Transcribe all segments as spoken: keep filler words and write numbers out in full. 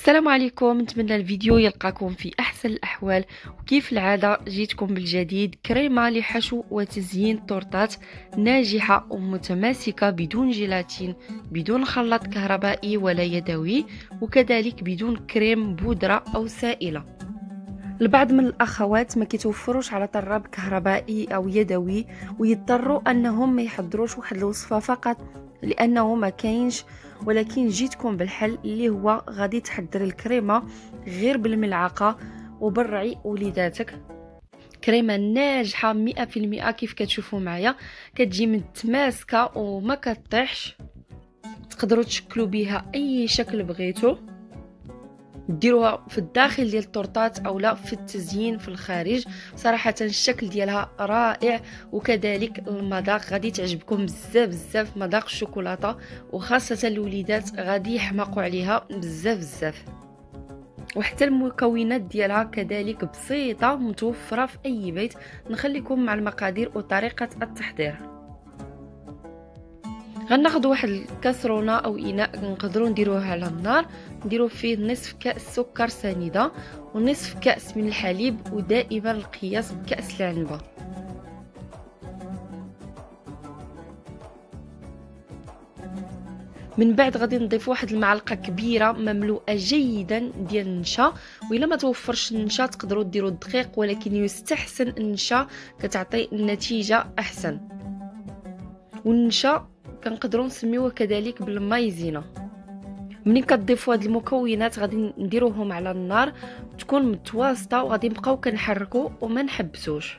السلام عليكم. نتمنى الفيديو يلقاكم في احسن الاحوال، وكيف العاده جيتكم بالجديد. كريمه لحشو وتزيين تورتات ناجحه ومتماسكه بدون جيلاتين، بدون خلاط كهربائي ولا يدوي، وكذلك بدون كريم بودره او سائله. البعض من الاخوات ما كيتوفروش على طراب كهربائي او يدوي، ويضطروا انهم ما يحضروش واحد الوصفه فقط لانه ما كاينش، ولكن جيتكم بالحل اللي هو غادي تحضر الكريمه غير بالملعقه وبرعي وليداتك. كريمه ناجحه مئة في المئة كيف كتشوفوا معايا، كتجي متماسكه وما كطيحش. تقدروا تشكلوا بها اي شكل بغيتو، ديروها في الداخل ديال التورتات او لا في التزيين في الخارج. صراحه الشكل ديالها رائع، وكذلك المذاق غادي تعجبكم بزاف بزاف. مذاق الشوكولاته وخاصه الوليدات غادي يحماقوا عليها بزاف بزاف. وحتى المكونات ديالها كذلك بسيطه متوفره في اي بيت. نخليكم مع المقادير وطريقه التحضير. غناخذ واحد الكاسرونه او اناء نقدروا نديروه على النار، نديروا فيه نصف كاس سكر سنيده ونصف كاس من الحليب، ودائما القياس بكاس العنبه. من بعد غادي نضيف واحد المعلقه كبيره مملوءه جيدا ديال النشا، والا ما توفرش النشا تقدروا ديروا الدقيق، ولكن يستحسن النشا كتعطي النتيجه احسن. والنشا كنقدروا نسميوه كذلك بالمايزينا. منين كتضيفوا هاد المكونات غادي نديروهم على النار تكون متواسطه، وغادي نبقاو كنحركوا وما نحبسوش.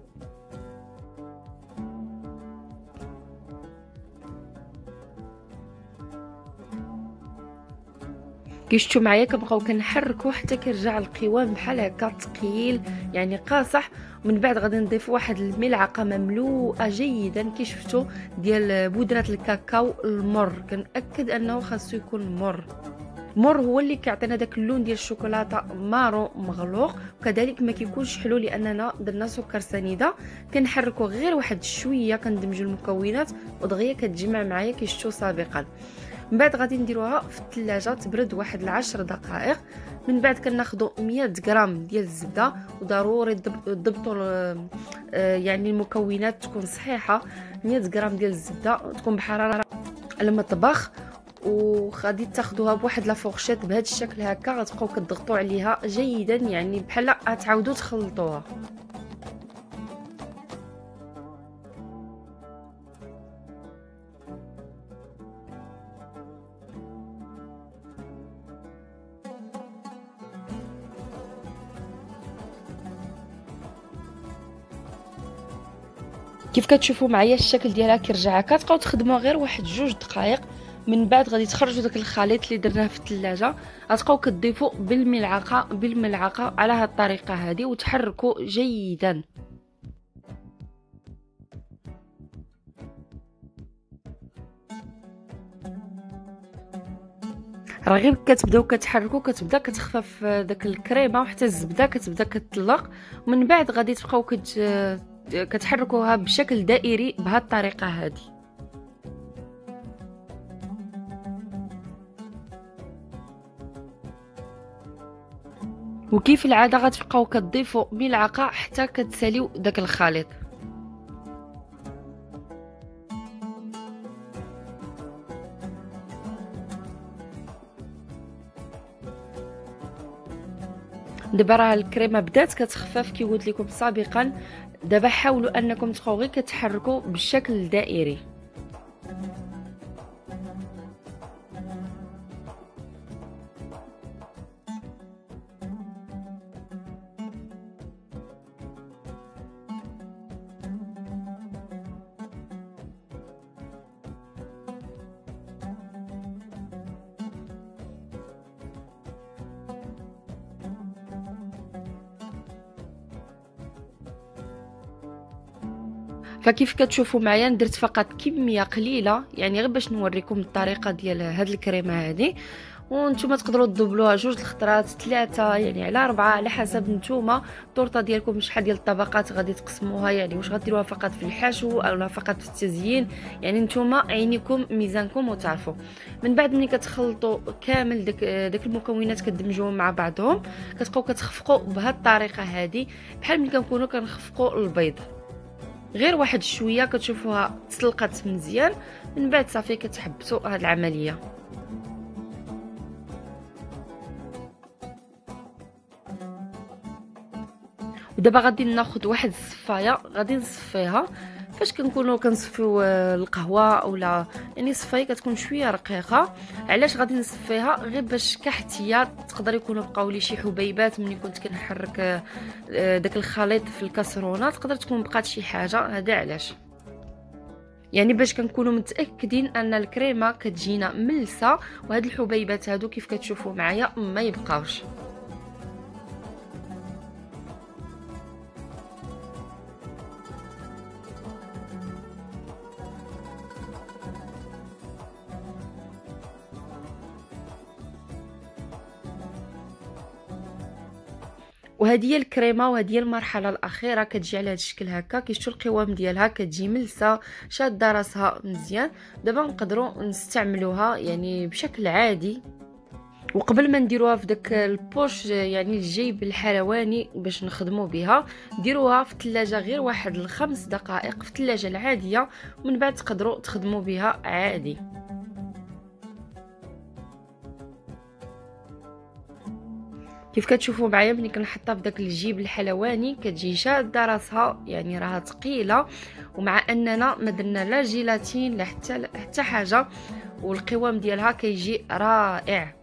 كيشتو معايا كنبقاو كنحركوا حتى كيرجع القوام بحال هكا ثقيل، يعني قاصح. ومن بعد غادي نضيف واحد الملعقه مملوءه جيدا كي شفتوا ديال بودره الكاكاو المر. كنأكد انه خاصو يكون مر. مر هو اللي كيعطينا داك اللون ديال الشوكولاته مارو مغلوق، وكذلك ما كيكونش حلو لاننا درنا سكر سنيده. كنحركوا غير واحد شويه، كندمجوا المكونات ودغيا كتجمع معايا كي شفتوا سابقا. من بعد غادي نديروها في الثلاجه تبرد واحد العشر دقائق. من بعد كناخذوا مية غرام ديال الزبده، وضروري تضبطوا يعني المكونات تكون صحيحه. مية غرام ديال الزبده تكون بحراره المطبخ، وغادي تاخذوها بواحد لا فورشيت بهذا الشكل هكا. غتبقاو كتضغطوا عليها جيدا، يعني بحال غتعاودوا تخلطوها. كيف كتشوفوا معايا الشكل ديالها كيرجع هكا، تبقاو تخدموها غير واحد جوج دقائق. من بعد غادي تخرجوا داك الخليط اللي درناه في الثلاجه، غتبقاو كتضيفوا بالملعقه بالملعقه على هذه الطريقه هذه، وتحركوا جيدا. راه غير كتبداو كتحركوا كتبدا كتخفف داك الكريمه، وحتى الزبده كتبدا كتطلق. ومن بعد غادي تبقاو كت كتحركوها بشكل دائري بهذه الطريقه هذه. وكيف العاده غتبقاو كتضيفوا ملعقه حتى كتساليو داك الخليط. دابا راه الكريمه بدات كتخفف كي قلت لكم سابقا. دابا حاولوا انكم تبقاو غير كتحركوا بالشكل الدائري. فكيف كتشوفوا معايا درت فقط كميه قليله، يعني غير باش نوريكم الطريقه ديال هاد الكريمه هذه. وانتم تقدروا تدبلوها جوج الخطرات ثلاثه يعني على اربعه على حسب نتوما الطورطه ديالكم شحال ديال الطبقات غادي تقسموها، يعني واش غديروها فقط في الحشو او فقط في التزيين، يعني نتوما عينيكم ميزانكم وتعرفوا. من بعد ملي كتخلطوا كامل داك داك المكونات كتدمجوهم مع بعضهم كتبقاو كتخفقوا بهذه الطريقه هذه بحال ملي كنكونوا كنخفقوا البيض، غير واحد شويه كتشوفوها تسلقات مزيان. من بعد صافي كتحبسوا هذه العمليه. ودابا غادي ناخذ واحد الصفايه غادي نصفيها. فاش كنكونوا كنصفيو القهوه اولا يعني صفايه كتكون شويه رقيقه، علاش غادي نصفيها؟ غير باش كاحتياط تقدر يكونوا بقاو لي شي حبيبات ملي كنت كنحرك داك الخليط في الكاسرونه تقدر تكون بقات شي حاجه، هذا علاش يعني باش كنكونوا متاكدين ان الكريمه كتجينا ملسه وهاد الحبيبات هادو كيف كتشوفوا معايا ما يبقاوش. وهذه هي الكريمه وهذه هي المرحله الاخيره كتجي على هذا الشكل هكا. كيشتو القوام ديالها كتجي ملسه شاده راسها مزيان. دابا نقدروا نستعملوها يعني بشكل عادي. وقبل ما نديروها في داك البوش يعني الجيب الحلواني باش نخدموا بها ديروها في الثلاجه غير واحد الخمس دقائق في الثلاجه العاديه، ومن بعد تقدروا تخدموا بها عادي. كيف كتشوفوا معايا ملي كنحطها في داك الجيب الحلواني كتجي شاده راسها يعني راها ثقيله، ومع اننا ما درنا لا جيلاتين لا حتى حتى حاجه، والقوام ديالها كيجي رائع.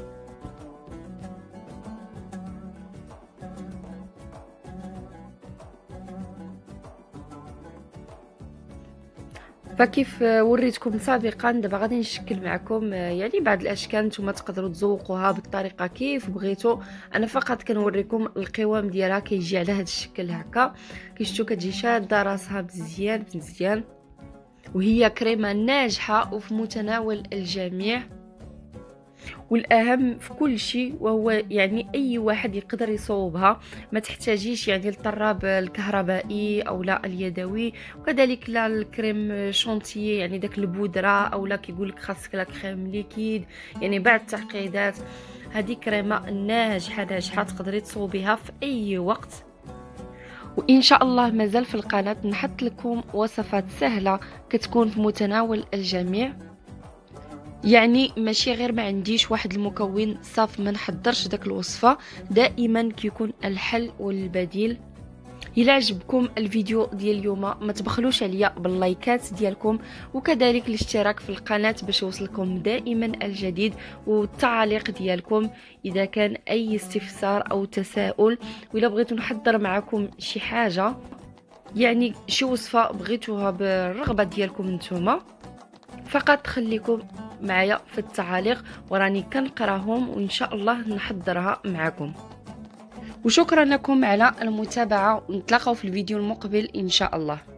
فكيف وريتكم سابقا دابا غادي نشكل معكم يعني بعض الاشكال نتوما تقدروا تذوقوها بالطريقه كيف بغيتوا. انا فقط كنوريكم القوام ديالها كيجي على هذا الشكل هكا. كيشتو كتجي شاده راسها مزيان مزيان، وهي كريمه ناجحه وفي متناول الجميع. والاهم في كل شيء وهو يعني اي واحد يقدر يصوبها، ما تحتاجيش يعني الطراب الكهربائي او لا اليدوي، وكذلك لا الكريم شونتيي يعني داك البودره او لا كيقول لك خاصك لا كريم ليكيد يعني بعد التعقيدات. هذه كريمه ناجحه ناجحه تقدري تصوبيها في اي وقت. وان شاء الله مازال في القناه نحط لكم وصفات سهله كتكون في متناول الجميع، يعني ماشي غير ما عنديش واحد المكون صافي ما نحضرش داك الوصفه، دائما كيكون الحل والبديل. الى عجبكم الفيديو ديال اليوم ما تبخلوش عليا باللايكات ديالكم، وكذلك الاشتراك في القناه باش يوصلكم دائما الجديد، والتعليق ديالكم اذا كان اي استفسار او تساؤل. وإلا بغيتو نحضر معكم شي حاجه يعني شي وصفه بغيتوها بالرغبه ديالكم نتوما، فقط خليكم معايا في التعاليق وراني كنقراهم وان شاء الله نحضرها معكم. وشكرا لكم على المتابعه، ونتلاقاو في الفيديو المقبل ان شاء الله.